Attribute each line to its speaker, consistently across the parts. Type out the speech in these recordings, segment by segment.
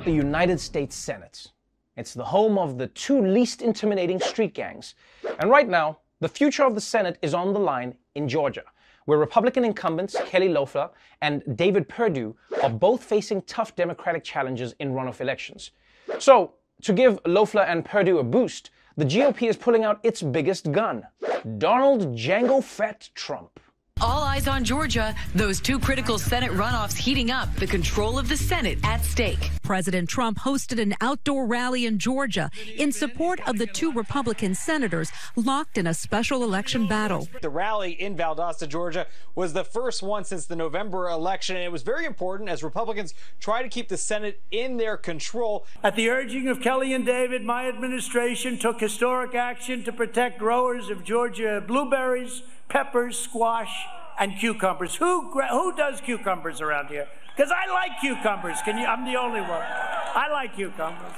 Speaker 1: the United States Senate. It's the home of the two least intimidating street gangs. And right now, the future of the Senate is on the line in Georgia, where Republican incumbents Kelly Loeffler and David Perdue are both facing tough Democratic challenges in runoff elections. So, to give Loeffler and Perdue a boost, the GOP is pulling out its biggest gun, Donald Django Fat Trump.
Speaker 2: All eyes on Georgia. Those two critical Senate runoffs heating up, the control of the Senate at stake.
Speaker 3: President Trump hosted an outdoor rally in Georgia in support of the two Republican senators locked in a special election battle.
Speaker 4: The rally in Valdosta, Georgia, was the first one since the November election, and it was very important as Republicans try to keep the Senate in their control.
Speaker 5: At the urging of Kelly and David, my administration took historic action to protect growers of Georgia blueberries, peppers, squash, and cucumbers. Who does cucumbers around here? Because I like cucumbers. I'm the only one. I like cucumbers.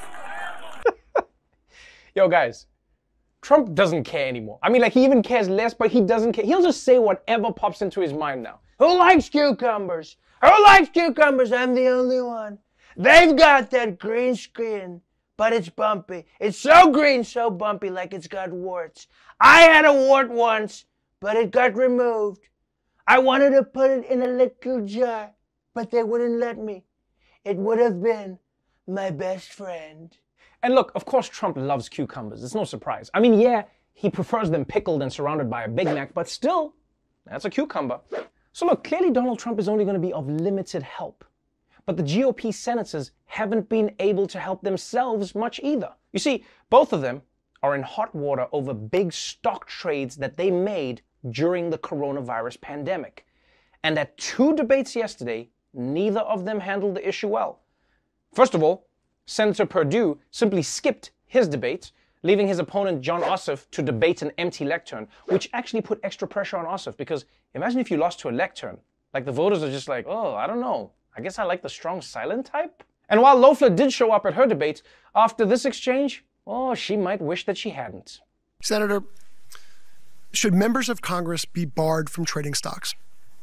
Speaker 1: Yo, guys, Trump doesn't care anymore. I mean, like, he even cares less, but he doesn't care. He'll just say whatever pops into his mind now. Who likes cucumbers? Who likes cucumbers? I'm the only one. They've got that green skin, but it's bumpy. It's so green, so bumpy, like it's got warts. I had a wart once, but it got removed. I wanted to put it in a little jar, but they wouldn't let me. It would have been my best friend. And look, of course Trump loves cucumbers. It's no surprise. I mean, yeah, he prefers them pickled and surrounded by a Big Mac, but still, that's a cucumber. So look, clearly Donald Trump is only going to be of limited help. But the GOP senators haven't been able to help themselves much either. You see, both of them are in hot water over big stock trades that they made during the coronavirus pandemic. And at two debates yesterday, neither of them handled the issue well. First of all, Senator Perdue simply skipped his debate, leaving his opponent Jon Ossoff to debate an empty lectern, which actually put extra pressure on Ossoff, because imagine if you lost to a lectern. Like, the voters are just like, oh, I don't know. I guess I like the strong silent type. And while Loeffler did show up at her debate, after this exchange, oh, she might wish that she hadn't.
Speaker 6: Senator, should members of Congress be barred from trading stocks?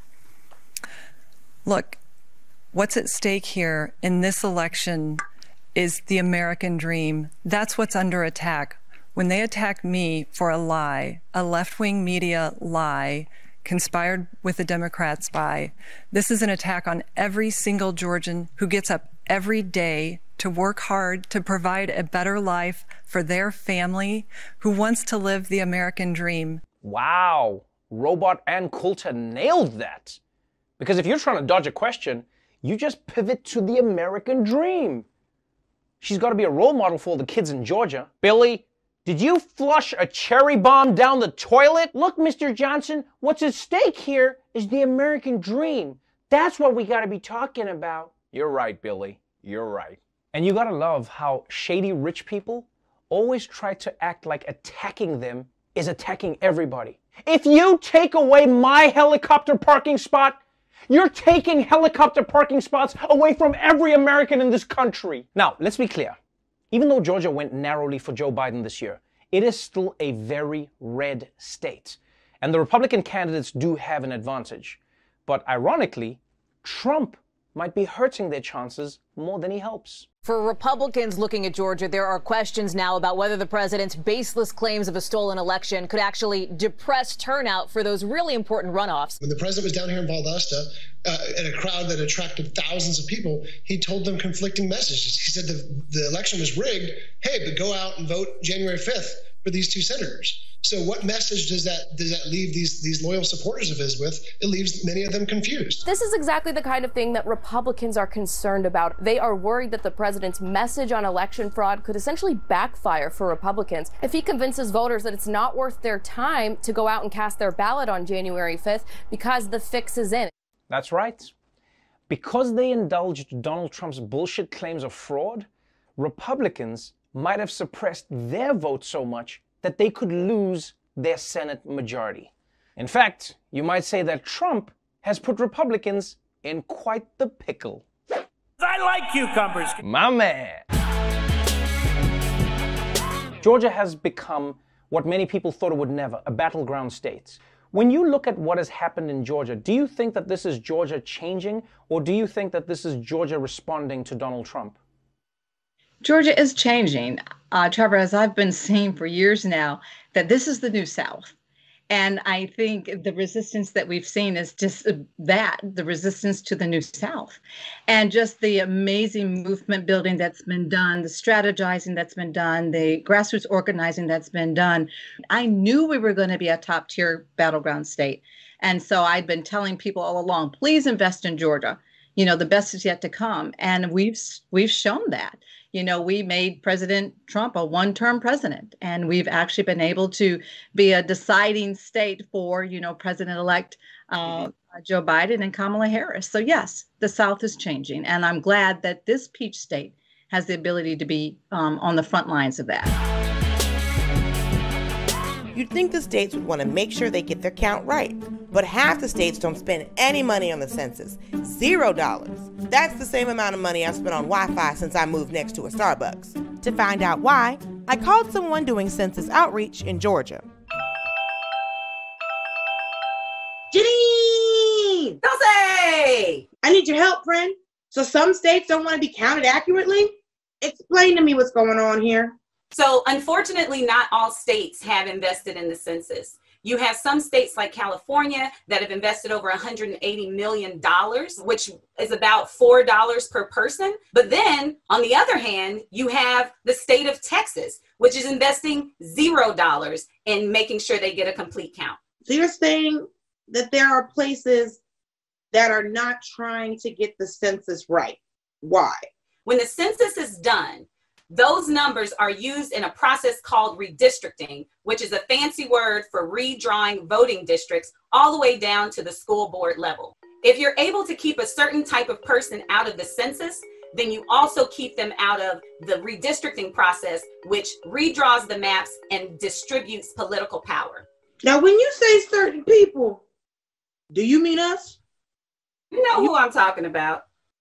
Speaker 7: Look, what's at stake here in this election is the American dream. That's what's under attack. When they attack me for a lie, a left-wing media lie, conspired with the Democrats by, this is an attack on every single Georgian who gets up every day to work hard to provide a better life for their family, who wants to live the American dream.
Speaker 1: Wow, Robot and Coulter nailed that. Because if you're trying to dodge a question, you just pivot to the American dream. She's got to be a role model for all the kids in Georgia. Billy, did you flush a cherry bomb down the toilet? Look, Mr. Johnson, what's at stake here is the American dream. That's what we got to be talking about. You're right, Billy. You're right. And you got to love how shady rich people always try to act like attacking them is attacking everybody. If you take away my helicopter parking spot, you're taking helicopter parking spots away from every American in this country. Now, let's be clear. Even though Georgia went narrowly for Joe Biden this year, it is still a very red state. And the Republican candidates do have an advantage. But ironically, Trump might be hurting their chances more than he helps.
Speaker 8: For Republicans looking at Georgia, there are questions now about whether the president's baseless claims of a stolen election could actually depress turnout for those really important runoffs.
Speaker 9: When the president was down here in Valdosta, in a crowd that attracted thousands of people, he told them conflicting messages. He said the election was rigged. Hey, but go out and vote January 5th for these two senators. So what message does that leave these loyal supporters of his with? It leaves many of them confused.
Speaker 10: This is exactly the kind of thing that Republicans are concerned about. They are worried that the president's message on election fraud could essentially backfire for Republicans if he convinces voters that it's not worth their time to go out and cast their ballot on January 5th because the fix is in.
Speaker 1: That's right. Because they indulged Donald Trump's bullshit claims of fraud, Republicans might have suppressed their vote so much that they could lose their Senate majority. In fact, you might say that Trump has put Republicans in quite the pickle.
Speaker 5: I like cucumbers.
Speaker 1: My man. Georgia has become what many people thought it would never, a battleground state. When you look at what has happened in Georgia, do you think that this is Georgia changing, or do you think that this is Georgia responding to Donald Trump?
Speaker 11: Georgia is changing. Trevor, as I've been saying for years now, that this is the new South. And I think the resistance that we've seen is just the resistance to the new South. And just the amazing movement building that's been done, the strategizing that's been done, the grassroots organizing that's been done. I knew we were going to be a top tier battleground state. And so I'd been telling people all along, please invest in Georgia. You know, the best is yet to come. And we've shown that. You know, we made President Trump a one-term president, and we've actually been able to be a deciding state for, you know, President-elect Joe Biden and Kamala Harris. So, yes, the South is changing, and I'm glad that this peach state has the ability to be on the front lines of that.
Speaker 12: You'd think the states would want to make sure they get their count right, but half the states don't spend any money on the census. $0. That's the same amount of money I've spent on Wi-Fi since I moved next to a Starbucks. To find out why, I called someone doing census outreach in Georgia.
Speaker 13: Janine! Dulce! I need your help, friend. So some states don't want to be counted accurately? Explain to me what's going on here.
Speaker 14: So unfortunately, not all states have invested in the census. You have some states like California that have invested over $180 million, which is about $4 per person. But then on the other hand, you have the state of Texas, which is investing $0 in making sure they get a complete count.
Speaker 13: So you're saying that there are places that are not trying to get the census right. Why?
Speaker 14: When the census is done, those numbers are used in a process called redistricting, which is a fancy word for redrawing voting districts all the way down to the school board level. If you're able to keep a certain type of person out of the census, then you also keep them out of the redistricting process, which redraws the maps and distributes political power.
Speaker 13: Now, when you say certain people, do you mean us?
Speaker 14: You know who I'm talking about.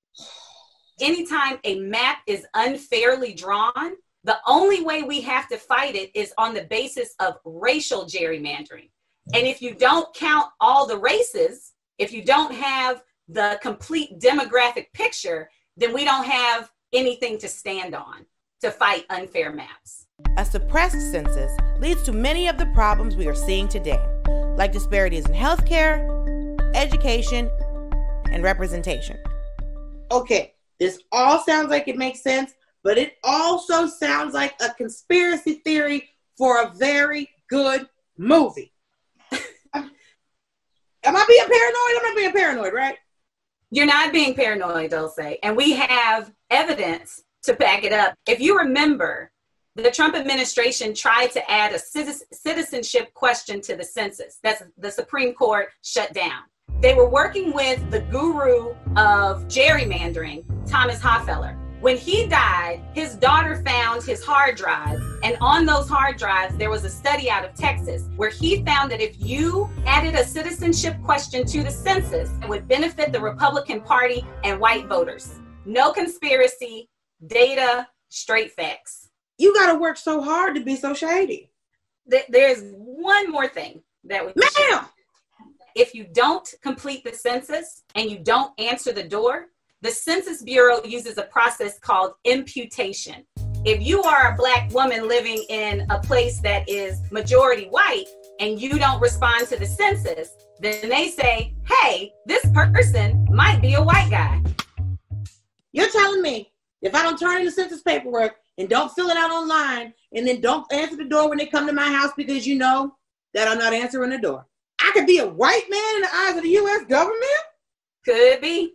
Speaker 14: Anytime a map is unfairly drawn, the only way we have to fight it is on the basis of racial gerrymandering. And if you don't count all the races, if you don't have the complete demographic picture, then we don't have anything to stand on to fight unfair maps.
Speaker 12: A suppressed census leads to many of the problems we are seeing today, like disparities in healthcare, education, and representation.
Speaker 13: Okay. This all sounds like it makes sense, but it also sounds like a conspiracy theory for a very good movie. Am I being paranoid? I'm not being paranoid, right?
Speaker 14: You're not being paranoid, Dulce. And we have evidence to back it up. If you remember, the Trump administration tried to add a citizenship question to the census. That's the Supreme Court shut down. They were working with the guru of gerrymandering, Thomas Hoffeller. When he died, his daughter found his hard drives, and on those hard drives, there was a study out of Texas where he found that if you added a citizenship question to the census, it would benefit the Republican Party and white voters. No conspiracy, data, straight facts.
Speaker 13: You got to work so hard to be so shady.
Speaker 14: There's one more thing that we
Speaker 13: Ma'am!
Speaker 14: If you don't complete the census and you don't answer the door, the Census Bureau uses a process called imputation. If you are a Black woman living in a place that is majority white and you don't respond to the census, then they say, hey, this person might be a white guy.
Speaker 13: You're telling me if I don't turn in the census paperwork and don't fill it out online and then don't answer the door when they come to my house because you know that I'm not answering the door, I could be a white man in the eyes of the U.S. government?
Speaker 14: Could be.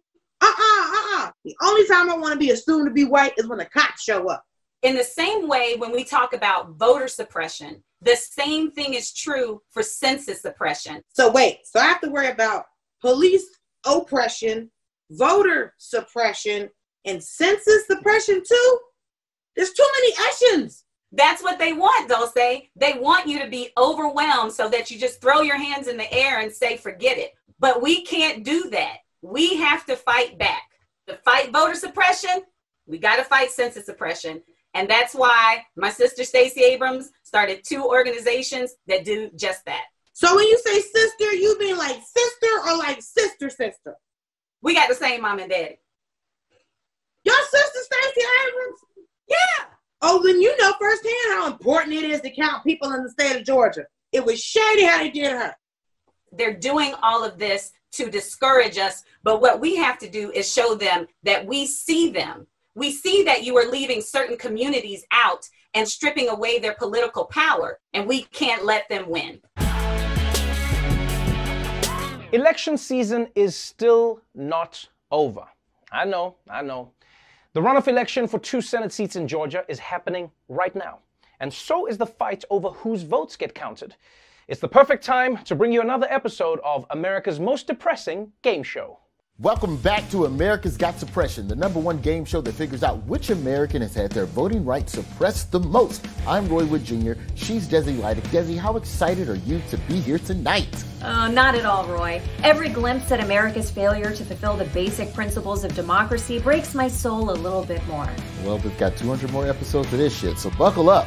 Speaker 13: The only time I want to be assumed to be white is when the cops show up.
Speaker 14: In the same way, when we talk about voter suppression, the same thing is true for census suppression.
Speaker 13: So wait, so I have to worry about police oppression, voter suppression, and census suppression too? There's too many actions.
Speaker 14: That's what they want, Dulce. They want you to be overwhelmed so that you just throw your hands in the air and say, forget it. But we can't do that. We have to fight back. To fight voter suppression, we got to fight census suppression. And that's why my sister, Stacey Abrams, started 2 organizations that do just that.
Speaker 13: So when you say sister, you mean like sister or like sister?
Speaker 14: We got the same mom and daddy.
Speaker 13: Your sister, Stacey Abrams? Yeah. Oh, then you know firsthand how important it is to count people in the state of Georgia. It was shady how they did her.
Speaker 14: They're doing all of this to discourage us, but what we have to do is show them that we see them. We see that you are leaving certain communities out and stripping away their political power, and we can't let them win.
Speaker 1: Election season is still not over. I know. The runoff election for 2 Senate seats in Georgia is happening right now. And so is the fight over whose votes get counted. It's the perfect time to bring you another episode of America's most depressing game show.
Speaker 15: Welcome back to America's Got Suppression, the #1 game show that figures out which American has had their voting rights suppressed the most. I'm Roy Wood Jr. She's Desi Leidick. Desi, how excited are you to be here tonight?
Speaker 16: Not at all, Roy. Every glimpse at America's failure to fulfill the basic principles of democracy breaks my soul a little bit more.
Speaker 15: Well, we've got 200 more episodes of this shit, so buckle up.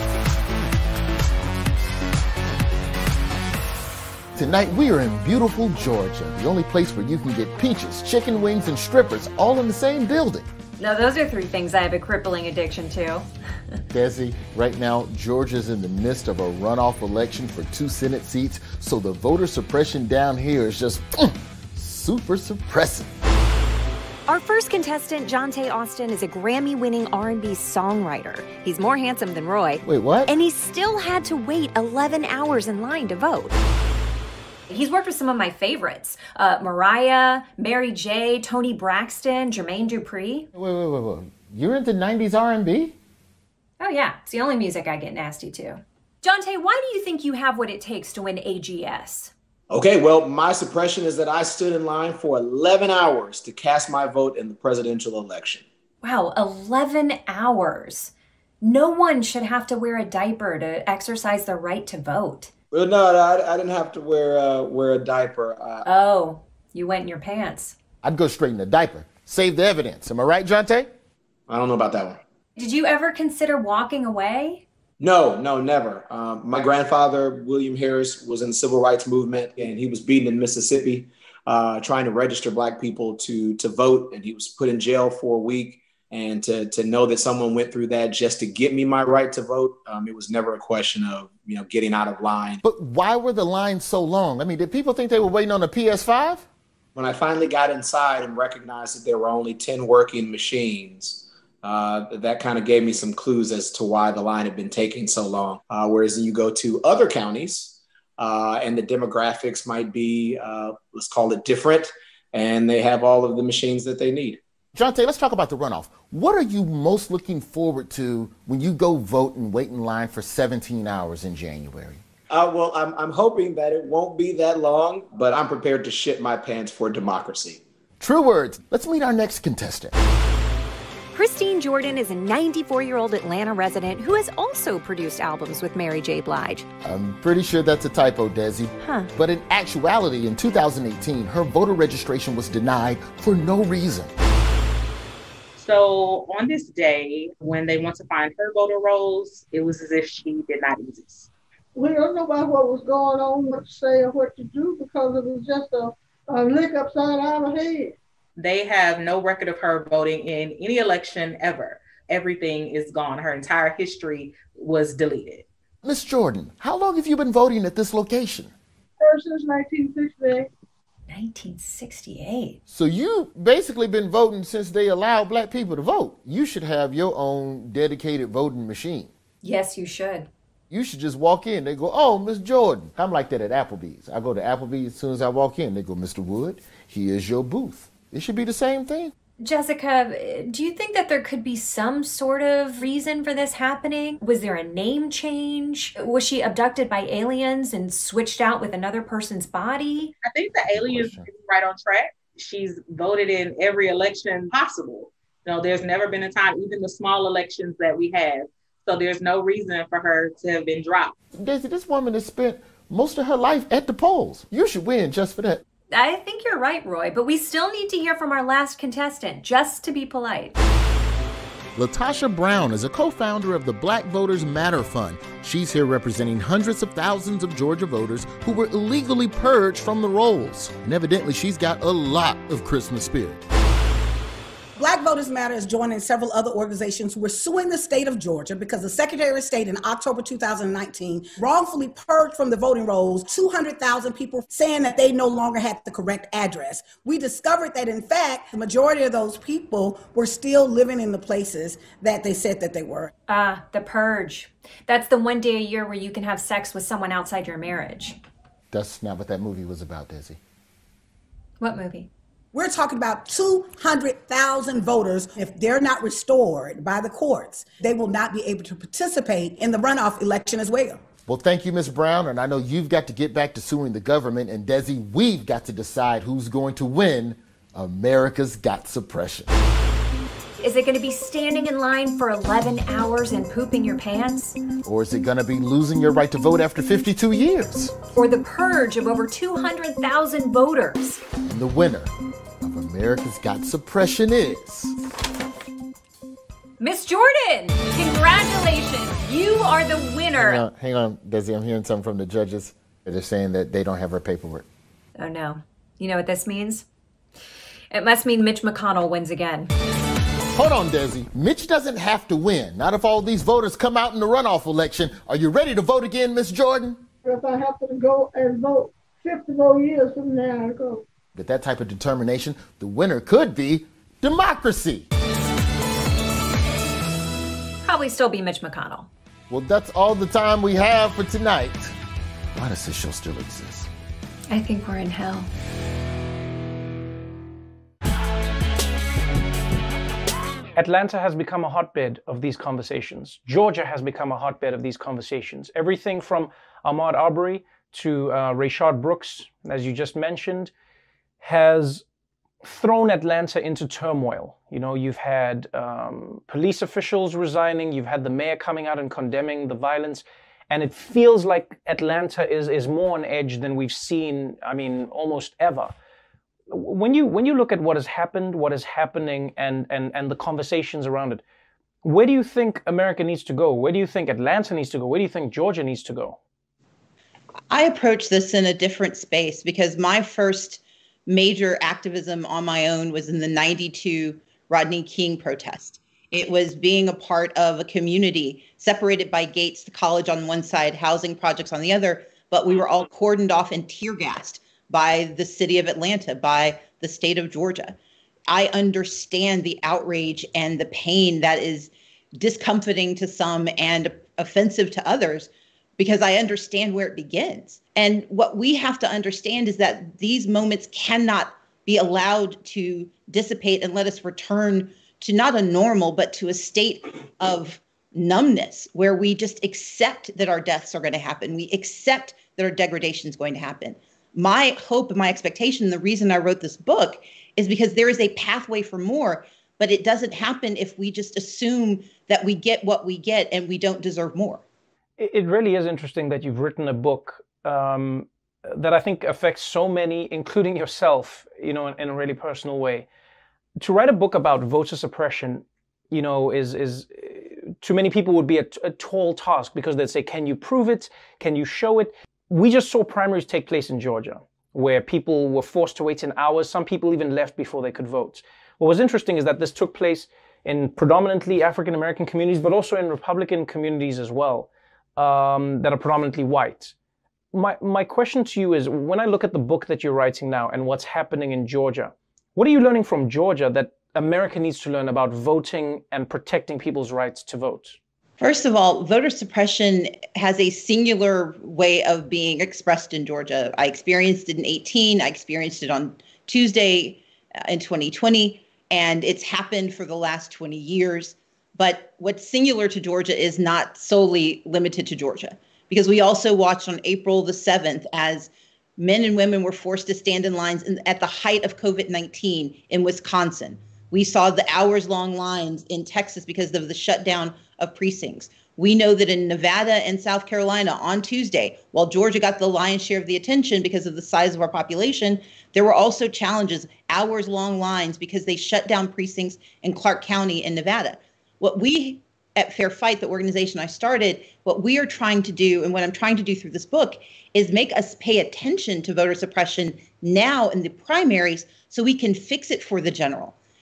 Speaker 15: Tonight, we are in beautiful Georgia, the only place where you can get peaches, chicken wings, and strippers all in the same building.
Speaker 16: Now, those are 3 things I have a crippling addiction to.
Speaker 15: Desi, right now, Georgia's in the midst of a runoff election for 2 Senate seats, so the voter suppression down here is just super suppressive.
Speaker 16: Our first contestant, Jonte Austin, is a Grammy-winning R&B songwriter. He's more handsome than Roy.
Speaker 15: Wait, what?
Speaker 16: And he still had to wait 11 hours in line to vote. He's worked with some of my favorites. Mariah, Mary J., Toni Braxton, Jermaine Dupri.
Speaker 15: Wait. You're into 90s R&B?
Speaker 16: Oh yeah, it's the only music I get nasty to. Jonte, why do you think you have what it takes to win AGS?
Speaker 17: Okay, well, my suppression is that I stood in line for 11 hours to cast my vote in the presidential election.
Speaker 16: Wow, 11 hours. No one should have to wear a diaper to exercise their right to vote.
Speaker 17: Well, no, I didn't have to wear a diaper.
Speaker 16: Oh, you went in your pants.
Speaker 15: I'd go straight in the diaper. Save the evidence. Am I right, Jonte?
Speaker 17: I don't know about that one.
Speaker 16: Did you ever consider walking away?
Speaker 17: No, never. My grandfather, William Harris, was in the civil rights movement, and he was beaten in Mississippi trying to register Black people to vote, and he was put in jail for a week. And to know that someone went through that just to get me my right to vote, it was never a question of, getting out of line.
Speaker 15: But why were the lines so long? I mean, did people think they were waiting on a PS5?
Speaker 17: When I finally got inside and recognized that there were only 10 working machines, that kind of gave me some clues as to why the line had been taking so long. Whereas you go to other counties and the demographics might be, let's call it different, and they have all of the machines that they need.
Speaker 15: Jonte, let's talk about the runoff. What are you most looking forward to when you go vote and wait in line for 17 hours in January?
Speaker 17: Well, I'm hoping that it won't be that long, but I'm prepared to shit my pants for democracy.
Speaker 15: True words. Let's meet our next contestant.
Speaker 16: Christine Jordan is a 94-year-old Atlanta resident who has also produced albums with Mary J. Blige.
Speaker 15: I'm pretty sure that's a typo, Desi.
Speaker 16: Huh.
Speaker 15: But in actuality, in 2018, her voter registration was denied for no reason.
Speaker 18: So on this day, when they went to find her voter rolls, it was as if she did not exist.
Speaker 19: We don't know about what was going on, what to say or what to do, because it was just a lick upside our head.
Speaker 18: They have no record of her voting in any election ever. Everything is gone. Her entire history was deleted.
Speaker 15: Miss Jordan, how long have you been voting at this location?
Speaker 19: Since 1968.
Speaker 16: 1968.
Speaker 15: So you basically been voting since they allowed Black people to vote. You should have your own dedicated voting machine.
Speaker 16: Yes, you should.
Speaker 15: You should just walk in. They go, oh, Miss Jordan. I'm like that at Applebee's. I go to Applebee's as soon as I walk in. They go, Mr. Wood, here's your booth. It should be the same thing.
Speaker 16: Jessica, do you think that there could be some sort of reason for this happening? Was there a name change? Was she abducted by aliens and switched out with another person's body?
Speaker 18: I think the aliens is right on track. She's voted in every election possible. There's never been a time, even the small elections that we have. So there's no reason for her to have been dropped.
Speaker 15: Daisy, this woman has spent most of her life at the polls. You should win just for that.
Speaker 16: I think you're right, Roy, but we still need to hear from our last contestant, just to be polite.
Speaker 15: Latasha Brown is a co-founder of the Black Voters Matter Fund. She's here representing hundreds of thousands of Georgia voters who were illegally purged from the rolls. And evidently, she's got a lot of Christmas spirit.
Speaker 20: Black Voters Matter is joining several other organizations who are suing the state of Georgia because the Secretary of State in October 2019 wrongfully purged from the voting rolls 200,000 people, saying that they no longer had the correct address. We discovered that, in fact, the majority of those people were still living in the places that they said that they were.
Speaker 16: The purge. That's the one day a year where you can have sex with someone outside your marriage.
Speaker 15: That's not what that movie was about, Desi.
Speaker 16: What movie?
Speaker 20: We're talking about 200,000 voters. If they're not restored by the courts, they will not be able to participate in the runoff election as well.
Speaker 15: Well, thank you, Ms. Brown. And I know you've got to get back to suing the government. And Desi, we've got to decide who's going to win America's Got Suppression.
Speaker 16: Is it going to be standing in line for 11 hours and pooping your pants?
Speaker 15: Or is it going to be losing your right to vote after 52 years?
Speaker 16: Or the purge of over 200,000 voters?
Speaker 15: And the winner of America's Got Suppression is...
Speaker 16: Miss Jordan, congratulations. You are the winner.
Speaker 15: Hang on, Desi, I'm hearing something from the judges. They're saying that they don't have her paperwork.
Speaker 16: Oh, no. You know what this means? It must mean Mitch McConnell wins again.
Speaker 15: Hold on, Desi. Mitch doesn't have to win. Not if all these voters come out in the runoff election. Are you ready to vote again, Miss Jordan?
Speaker 19: If I have to go and vote 50 more years from now, I go.
Speaker 15: With that type of determination, the winner could be democracy.
Speaker 16: Probably still be Mitch McConnell.
Speaker 15: Well, that's all the time we have for tonight. Why does this show still exist?
Speaker 16: I think we're in hell.
Speaker 1: Atlanta has become a hotbed of these conversations. Georgia has become a hotbed of these conversations. Everything from Ahmaud Arbery to Rayshard Brooks, as you just mentioned, has thrown Atlanta into turmoil. You know, you've had police officials resigning, you've had the mayor coming out and condemning the violence, and it feels like Atlanta is more on edge than we've seen, I mean, almost ever. When you look at what has happened, what is happening, and the conversations around it, where do you think America needs to go? Where do you think Atlanta needs to go? Where do you think Georgia needs to go?
Speaker 21: I approach this in a different space because my first major activism on my own was in the '92 Rodney King protest. It was being a part of a community separated by gates, the college on one side, housing projects on the other, but we were all cordoned off and tear gassed by the city of Atlanta, by the state of Georgia. I understand the outrage and the pain that is discomforting to some and offensive to others because I understand where it begins. And what we have to understand is that these moments cannot be allowed to dissipate and let us return to not a normal, but to a state of numbness where we just accept that our deaths are going to happen. We accept that our degradation is going to happen. My hope and my expectation, the reason I wrote this book, is because there is a pathway for more, but it doesn't happen if we just assume that we get what we get and we don't deserve more.
Speaker 1: It really is interesting that you've written a book that I think affects so many, including yourself, you know, in a really personal way. To write a book about voter suppression, you know, is to many people would be a tall task because they'd say, can you prove it? Can you show it? We just saw primaries take place in Georgia, where people were forced to wait in hours. Some people even left before they could vote. What was interesting is that this took place in predominantly African-American communities, but also in Republican communities as well, that are predominantly white. My question to you is, when I look at the book that you're writing now and what's happening in Georgia, what are you learning from Georgia that America needs to learn about voting and protecting people's rights to vote?
Speaker 21: First of all, voter suppression has a singular way of being expressed in Georgia. I experienced it in 2018. I experienced it on Tuesday in 2020, and it's happened for the last 20 years. But what's singular to Georgia is not solely limited to Georgia, because we also watched on April the 7th as men and women were forced to stand in lines at the height of COVID-19 in Wisconsin. We saw the hours-long lines in Texas because of the shutdown of precincts. We know that in Nevada and South Carolina on Tuesday, while Georgia got the lion's share of the attention because of the size of our population, there were also challenges, hours-long lines because they shut down precincts in Clark County in Nevada. What we at Fair Fight, the organization I started, what we are trying to do and what I'm trying to do through this book is make us pay attention to voter suppression now in the primaries so we can fix it for the general.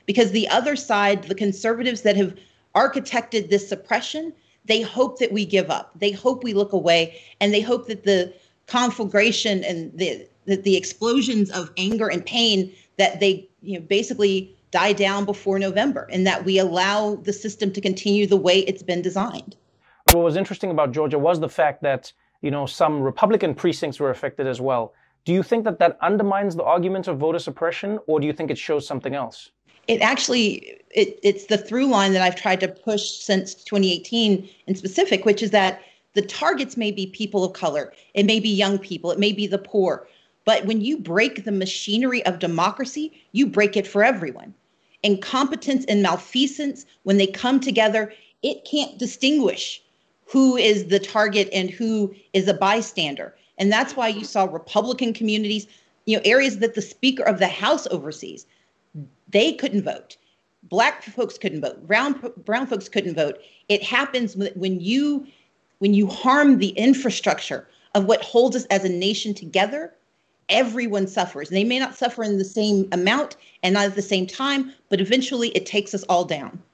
Speaker 21: because the other side, the conservatives that have architected this suppression, they hope that we give up. They hope we look away, and they hope that the conflagration and the explosions of anger and pain, that they basically die down before November, and that we allow the system to continue the way it's been designed.
Speaker 1: What was interesting about Georgia was the fact that, some Republican precincts were affected as well. Do you think that undermines the argument of voter suppression, or do you think it shows something else?
Speaker 21: It actually, it's the through line that I've tried to push since 2018 in specific, which is that the targets may be people of color, it may be young people, it may be the poor. But when you break the machinery of democracy, you break it for everyone. Incompetence and malfeasance, when they come together, it can't distinguish who is the target and who is a bystander. And that's why you saw Republican communities, areas that the Speaker of the House oversees, they couldn't vote. Black folks couldn't vote. Brown folks couldn't vote. It happens when you harm the infrastructure of what holds us as a nation together. Everyone suffers. And they may not suffer in the same amount and not at the same time, but eventually it takes us all down.